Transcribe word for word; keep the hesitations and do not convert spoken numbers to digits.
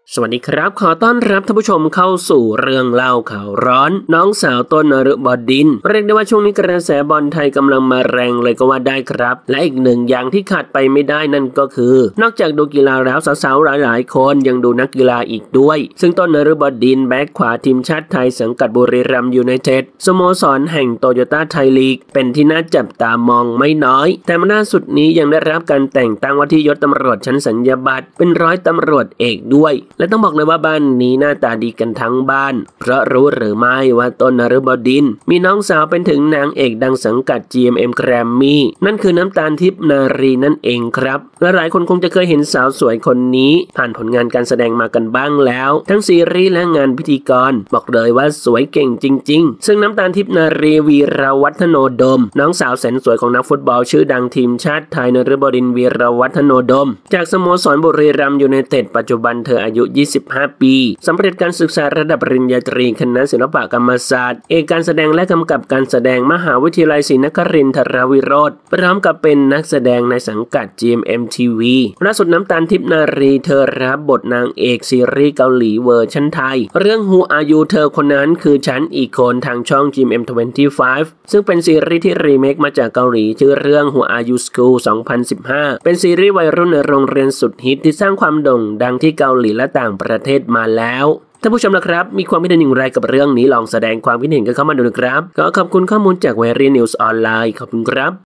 สวัสดีครับขอต้อนรับท่านผู้ชมเข้าสู่เรื่องเล่าข่าวร้อนน้องสาวต้นนฤบดินเรียกได้ว่าช่วงนี้กระแสบอลไทยกำลังมาแรงเลยก็ว่าได้ครับและอีกหนึ่งอย่างที่ขาดไปไม่ได้นั่นก็คือนอกจากดูกีฬาแล้วสาวๆหลายๆคนยังดูนักกีฬาอีกด้วยซึ่งต้นนฤบดินแบ็คขวาทีมชาติไทยสังกัดบุรีรัมย์ยูไนเต็ดสโมสรแห่งโตโยต้าไทยลีกเป็นที่น่าจับตามองไม่น้อยแต่ล่าสุดนี้ยังได้รับการแต่งตั้งว่าที่ยศตำรวจชั้นสัญญาบัตรเป็นร้อยตำรวจเอกด้วยและต้องบอกเลยว่าบ้านนี้หน้าตาดีกันทั้งบ้านเพราะรู้หรือไม่ว่าต้นนฤบดินมีน้องสาวเป็นถึงนางเอกดังสังกัด จี เอ็ม เอ็ม Grammy นั่นคือน้ำตาลทิพย์นารีนั่นเองครับและหลายคนคงจะเคยเห็นสาวสวยคนนี้ผ่านผลงานการแสดงมากันบ้างแล้วทั้งซีรีส์และงานพิธีกรบอกเลยว่าสวยเก่งจริงๆซึ่งน้ำตาลทิพย์นารีวีรวัฒโนดมน้องสาวแสนสวยของนักฟุตบอลชื่อดังทีมชาติไทยนฤบดินวีรวัฒโนดมจากสโมสรบุรีรัมย์ยูไนเต็ดปัจจุบันเธออายุยี่สิบห้าปีสำเร็จการศึกษาระดับปริญญาตรีคณะศิลปกรรมศาสตร์เอกการแสดงและกำกับการแสดงมหาวิทยาลัยศรีนครินทรวิโรธพร้อมกับเป็นนักแสดงในสังกัด จี เอ็ม เอ็ม ที วี ล่าสุดน้ำตาลทิพย์นารีเธอรับบทนางเอกซีรีส์เกาหลีเวอร์ชันไทยเรื่อง Who Are You เธอคนนั้นคือฉันอีกคนทางช่อง จี เอ็ม เอ็ม ยี่สิบห้า ซึ่งเป็นซีรีส์ที่รีเมคมาจากเกาหลีชื่อเรื่อง Who Are You School สองพันสิบห้าเป็นซีรีส์วัยรุ่นในโรงเรียนสุดฮิตที่สร้างความโด่งดังที่เกาหลีและต่างประเทศมาแล้วท่านผู้ชมนะครับมีความคิดเห็นอย่างไรกับเรื่องนี้ลองแสดงความคิดเห็นกันเข้ามาดูนะครับก็ขอบคุณข้อมูลจากเวรีนิวส์ออนไลน์ขอบคุณครับ